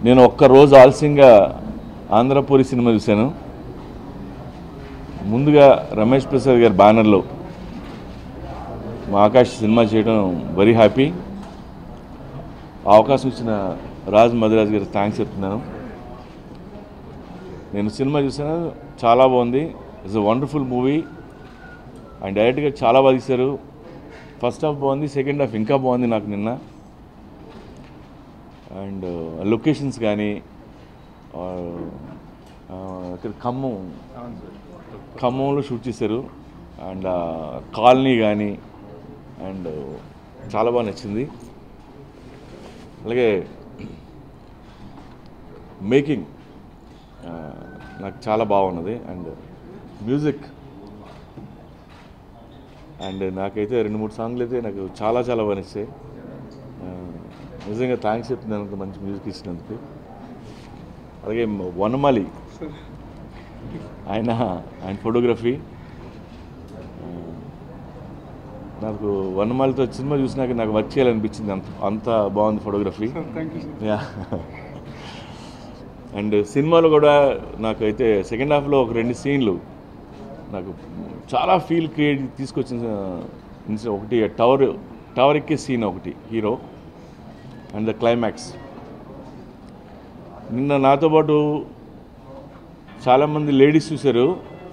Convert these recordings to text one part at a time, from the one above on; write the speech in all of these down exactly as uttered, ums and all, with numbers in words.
నేను ఒక్క రోజు ఆలస్యంగా ఆంధ్రపూరి సినిమా చూశాను. ముందుగా రమేష్ ప్రసాద్ గారి బ్యానర్లో మా ఆకాష్ సినిమా చేయడం వెరీ హ్యాపీ. అవకాశం ఇచ్చిన రాజ్ మధురాజ్ గారికి థ్యాంక్స్ చెప్తున్నాను. నేను సినిమా చూసాను, చాలా బాగుంది. It's a wonderful movie and డైరెక్ట్గా చాలా బాగా తీశారు. ఫస్ట్ హాఫ్ బాగుంది, సెకండ్ హాఫ్ ఇంకా బాగుంది నాకు నిన్న. అండ్ లొకేషన్స్ కానీ ఇక్కడ ఖమ్మం ఖమ్మంలో షూట్ చేశారు. అండ్ కాలనీ కానీ అండ్ చాలా బాగా నచ్చింది. అలాగే మేకింగ్ నాకు చాలా బాగున్నది. అండ్ మ్యూజిక్ అండ్ నాకైతే రెండు మూడు సాంగ్లు అయితే నాకు చాలా చాలా బాగా నచ్చాయి. నిజంగా థ్యాంక్స్ చెప్తున్నాను అంత మంచి మ్యూజిక్ ఇచ్చినందుకు. అలాగే వనమాలి ఆయన ఆయన ఫోటోగ్రఫీ నాకు వనమాలితో సినిమా చూసినాక నాకు వర్క్ చేయాలనిపించింది. అంత అంత బాగుంది ఫోటోగ్రఫీ. యా అండ్ సినిమాలో కూడా నాకైతే సెకండ్ హాఫ్లో ఒక రెండు సీన్లు నాకు చాలా ఫీల్ క్రియేట్ తీసుకొచ్చిన. ఒకటి టవర్ టవర్ ఎక్కే సీన్ ఒకటి హీరో అండ్ ద క్లైమాక్స్. నిన్న నాతో పాటు చాలామంది లేడీస్ చూశారు.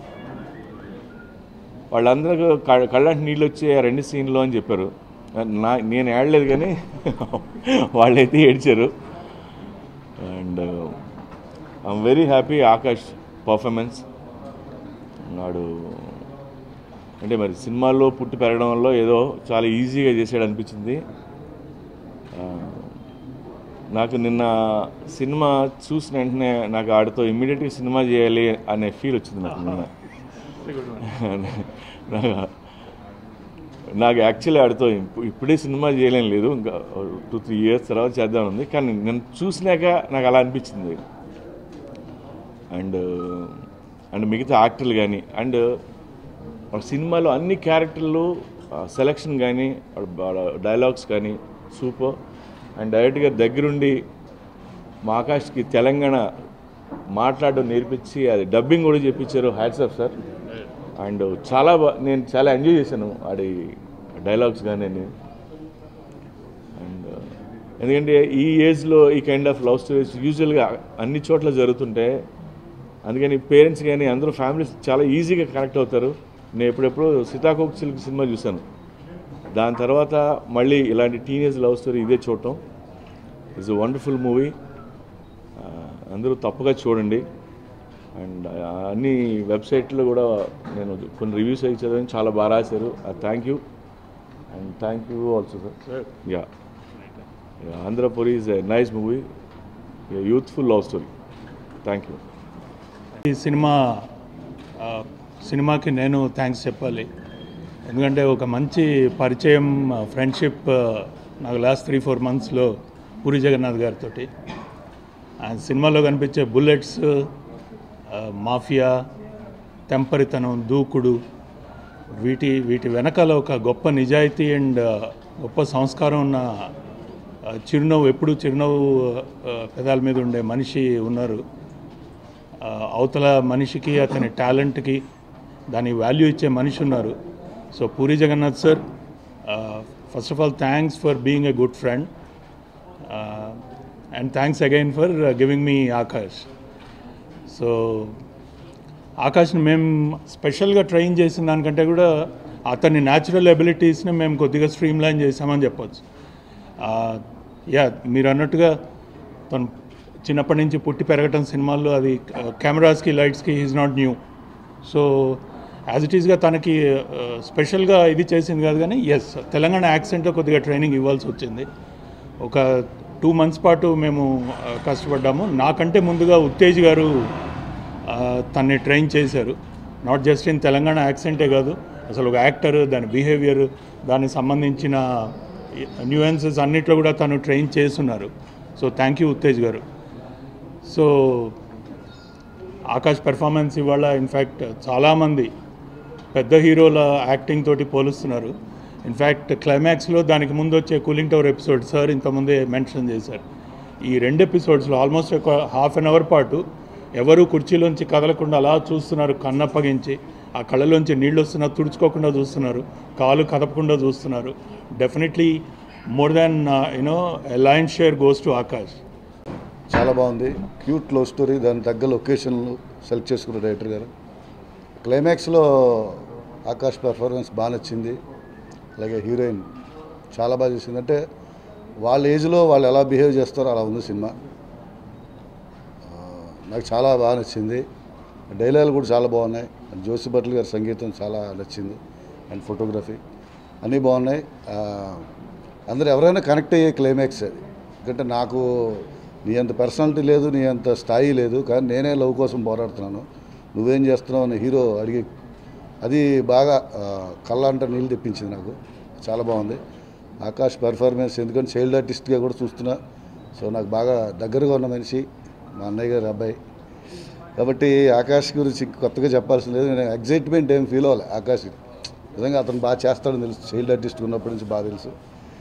వాళ్ళందరూ కళ్ళంటి నీళ్ళు వచ్చే ఆ రెండు సీన్లో అని చెప్పారు. నా నేను ఏడలేదు కానీ వాళ్ళైతే ఏడ్చారు. And I'm very happy Akash performance. నాడు అంటే మరి సినిమాల్లో పుట్టి పెరగడం వల్ల ఏదో చాలా ఈజీగా చేసాడు అనిపించింది నాకు. నిన్న సినిమా చూసిన వెంటనే నాకు ఆడితో ఇమ్మీడియట్గా సినిమా చేయాలి అనే ఫీల్ వచ్చింది నాకు నిన్న. నాకు యాక్చువల్లీ ఆడితో ఇప్పుడే సినిమా చేయలేం లేదు, ఇంకా టూ త్రీ ఇయర్స్ తర్వాత చేద్దామని ఉంది. కానీ నేను చూసినాక నాకు అలా అనిపించింది. అండ్ అండ్ మిగతా యాక్టర్లు కానీ అండ్ సినిమాలో అన్ని క్యారెక్టర్లు సెలెక్షన్ కానీ డైలాగ్స్ కానీ సూపర్. అండ్ డైరెక్ట్గా దగ్గరుండి మా ఆకాష్కి తెలంగాణ మాట్లాడడం నేర్పించి అది డబ్బింగ్ కూడా చెప్పించారు. Hats off sir. అండ్ చాలా నేను చాలా ఎంజాయ్ చేశాను ఆడి డైలాగ్స్ కానీ. అండ్ ఎందుకంటే ఈ ఏజ్లో ఈ కైండ్ ఆఫ్ లవ్ స్టోరీస్ యూజువల్గా అన్ని చోట్ల జరుగుతుంటాయి. అందుకని పేరెంట్స్ కానీ అందరూ ఫ్యామిలీస్ చాలా ఈజీగా కనెక్ట్ అవుతారు. నేను ఎప్పుడెప్పుడు సీతాకోక చిలుక సినిమా చూశాను, దాని తర్వాత మళ్ళీ ఇలాంటి టీనేజ్ లవ్ స్టోరీ ఇదే చూడటం. It's a wonderful movie. అందరూ తప్పగా చూడండి. అండ్ అన్ని వెబ్సైట్లో కూడా నేను కొన్ని రివ్యూస్ అయ్యి చదివాను, చాలా బాగా రాశారు. Thank you and thank you also sir. Ya Andhrapori is a nice movie, youthful love story. Thank you. ఈ సినిమా సినిమాకి నేను థ్యాంక్స్ చెప్పాలి. ఎందుకంటే ఒక మంచి పరిచయం, ఫ్రెండ్షిప్ నాకు లాస్ట్ త్రీ ఫోర్ మంత్స్లో పూరి జగన్నాథ్ గారితో. ఆయన సినిమాలో కనిపించే బుల్లెట్స్, మాఫియా, తెంపరితనం, దూకుడు, వీటి వీటి వెనకాల ఒక గొప్ప నిజాయితీ అండ్ గొప్ప సంస్కారం ఉన్న చిరునవ్వు, ఎప్పుడు చిరునవ్వు పెదాల మీద ఉండే మనిషి ఉన్నారు. అవతల మనిషికి, అతని టాలెంట్కి దాని వాల్యూ ఇచ్చే మనిషి ఉన్నారు. So Puri Jagannadh sir, first of all thanks for being a good friend and thanks again for giving me Akash. So ఆకాష్ని మేము స్పెషల్గా ట్రైన్ చేసిన దానికంటే కూడా అతని న్యాచురల్ ఎబిలిటీస్ని మేము కొద్దిగా స్ట్రీమ్ లైన్ చేసామని చెప్పొచ్చు. యా మీరు అన్నట్టుగా తను చిన్నప్పటి నుంచి పుట్టి పెరగటం సినిమాల్లో, అది కెమెరాస్కి లైట్స్కి is not new. So as it ఈస్గా తనకి స్పెషల్గా ఇది చేసింది కాదు, కానీ ఎస్ తెలంగాణ యాక్సెంట్లో కొద్దిగా ట్రైనింగ్ ఇవ్వాల్సి వచ్చింది. ఒక టూ మంత్స్ పాటు మేము కష్టపడ్డాము. నాకంటే ముందుగా ఉత్తేజ్ గారు తన్ని ట్రైన్ చేశారు. నాట్ జస్ట్ ఇన్ తెలంగాణ యాక్సెంటే కాదు, అసలు ఒక యాక్టర్, దాని బిహేవియర్, దానికి సంబంధించిన న్యూయన్సెస్ అన్నిట్లో కూడా తను ట్రైన్ చేస్తున్నారు. సో థ్యాంక్ యూ ఉత్తేజ్ గారు. సో ఆకాష్ పెర్ఫార్మెన్స్ ఇవాళ ఇన్ఫ్యాక్ట్ చాలామంది పెద్ద హీరోల యాక్టింగ్ తోటి పోలుస్తున్నారు. ఇన్ఫ్యాక్ట్ క్లైమాక్స్లో దానికి ముందు వచ్చే కూలింగ్ టవర్ ఎపిసోడ్ సార్ ఇంతకుముందే మెన్షన్ చేశారు. ఈ రెండు ఎపిసోడ్స్లో ఆల్మోస్ట్ ఒక హాఫ్ అన్ అవర్ పాటు ఎవరు కుర్చీలోంచి కదలకుండా అలా చూస్తున్నారు, కన్నప్పగించి ఆ కళ్ళలోంచి నీళ్ళు వస్తున్నా తుడుచుకోకుండా చూస్తున్నారు, కాలు కదపకుండా చూస్తున్నారు. Definitely more than you know lion share goes to Akash. చాలా బాగుంది, క్యూట్ లవ్ స్టోరీ, దాని తగ్గ లొకేషన్లు సెలెక్ట్ చేసుకున్న డైరెక్టర్ గారు. క్లైమాక్స్లో ఆకాష్ పెర్ఫార్మెన్స్ బాగా నచ్చింది, అలాగే హీరోయిన్ చాలా బాగా చేసింది. అంటే వాళ్ళ ఏజ్లో వాళ్ళు ఎలా బిహేవ్ చేస్తారో అలా ఉంది సినిమా. నాకు చాలా బాగా నచ్చింది. డైలాగులు కూడా చాలా బాగున్నాయి. జోసి భట్ల గారి సంగీతం చాలా నచ్చింది, అండ్ ఫోటోగ్రఫీ అన్నీ బాగున్నాయి. అందరూ ఎవరైనా కనెక్ట్ అయ్యే క్లైమాక్స్ అది. ఎందుకంటే నాకు నీ అంత పర్సనాలిటీ లేదు, నీ అంత స్థాయి లేదు, కానీ నేనే లవ్ కోసం పోరాడుతున్నాను, నువ్వేం చేస్తున్నావు అని హీరో అడిగి అది బాగా కళ్ళ అంటే నీళ్ళు తెప్పించింది నాకు. చాలా బాగుంది ఆకాష్ పెర్ఫార్మెన్స్. ఎందుకంటే చైల్డ్ ఆర్టిస్ట్గా కూడా చూస్తున్నా, సో నాకు బాగా దగ్గరగా ఉన్న మనిషి మా అన్నయ్య గారి అబ్బాయి కాబట్టి ఆకాష్ గురించి కొత్తగా చెప్పాల్సిన లేదు. నేను ఎగ్జైట్మెంట్ ఏం ఫీల్ అవ్వాలి ఆకాష్, నిజంగా అతను బాగా చేస్తాడని తెలుసు, చైల్డ్ ఆర్టిస్ట్ ఉన్నప్పటి నుంచి బాగా తెలుసు.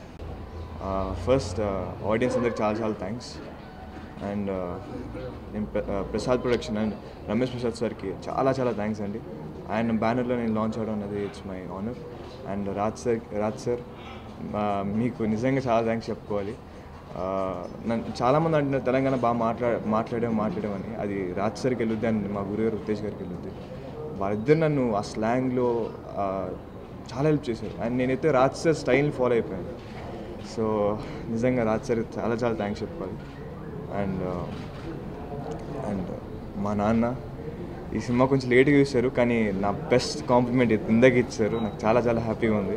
ఫస్ట్ ఆడియన్స్ అందరికి చాలా చాలా థ్యాంక్స్. అండ్ నేను ప్రసాద్ ప్రొడక్షన్ అండ్ రమేష్ ప్రసాద్ సార్కి చాలా చాలా థ్యాంక్స్ అండి. ఆయన బ్యానర్లో నేను లాంచ్ అవడం అనేది it's my honour. And Raj sir Raj sir మీకు నిజంగా చాలా థ్యాంక్స్ చెప్పుకోవాలి. నన్ను చాలామంది అంటున్నారు తెలంగాణ బాగా మాట్లా మాట్లాడే మాట్లాడమని, అది రాజ్ సార్కి వెళ్ళొద్ది అండ్ మా గురుగారు ఉత్తేజ్ గారికి వెళ్ళొద్ది. వాళ్ళిద్దరు నన్ను ఆ స్లాంగ్లో చాలా హెల్ప్ చేశారు. అండ్ నేనైతే రాజ్ సార్ స్టైల్ని ఫాలో అయిపోయాను. సో నిజంగా రాజ్ సార్ చాలా చాలా థ్యాంక్స్ చెప్పుకోవాలి. అండ్ అండ్ మా నాన్న ఈ సినిమా కొంచెం లేట్గా చూశారు, కానీ నా బెస్ట్ కాంప్లిమెంట్ ఇందాక ఇచ్చారు, నాకు చాలా చాలా హ్యాపీగా ఉంది.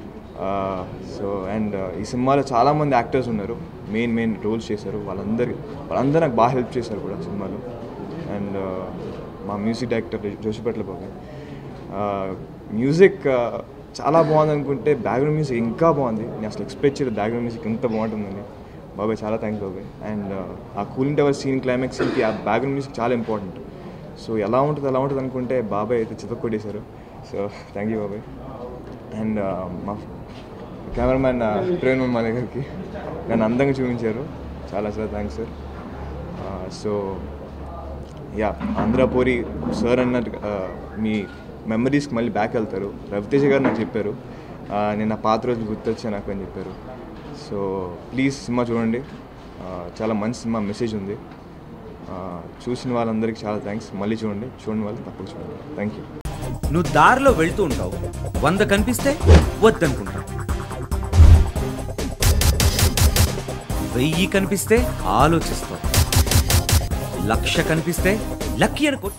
సో అండ్ ఈ సినిమాలో చాలామంది యాక్టర్స్ ఉన్నారు, మెయిన్ మెయిన్ రోల్స్ చేశారు. వాళ్ళందరి వాళ్ళందరూ నాకు బాగా హెల్ప్ చేశారు కూడా సినిమాలో. అండ్ మా మ్యూజిక్ డైరెక్టర్ జోషిపట్ల బాబాయ్ మ్యూజిక్ చాలా బాగుంది అనుకుంటే బ్యాక్గ్రౌండ్ మ్యూజిక్ ఇంకా బాగుంది. నేను అసలు ఎక్స్పెక్ట్ చేయలేదు బ్యాక్గ్రౌండ్ మ్యూజిక్ ఎంత బాగుంటుందని. బాబాయ్ చాలా థ్యాంక్స్ బాబాయ్. అండ్ ఆ కూలింగ్ టవర్ సీన్ క్లైమాక్స్ సీన్కి ఆ బ్యాక్గ్రౌండ్ మ్యూజిక్ చాలా ఇంపార్టెంట్. సో ఎలా ఉంటుంది ఎలా ఉంటుంది అనుకుంటే బాబాయ్ అయితే చితక్ కొట్టేశారు. సో థ్యాంక్ యూ బాబాయ్. అండ్ మా కెమెరామ్యాన్ ప్రవీణ్ మమ్మల్ని గారికి నన్ను అందంగా చూపించారు, చాలా చాలా thanks sir. So ya Andhrapori sir అన్నట్టు మీ మెమరీస్కి మళ్ళీ బ్యాక్ వెళ్తారు. రవితేజ గారు నాకు చెప్పారు, నేను ఆ పాత రోజులు గుర్తొచ్చా నాకు అని చెప్పారు. సో ప్లీజ్ సినిమా చూడండి, చాలా మంచి సినిమా, మెసేజ్ ఉంది. చూసిన వాళ్ళందరికీ చాలా థ్యాంక్స్. మళ్ళీ చూడండి, చూడండి వాళ్ళు తప్పక చూడండి. Thank you. నువ్వు దారిలో వెళ్తూ ఉంటావు, వంద కనిపిస్తే వద్దనుకుంటావు, వెయ్యి కనిపిస్తే ఆలోచిస్తావు, లక్ష కనిపిస్తే లక్కీ అనుకో.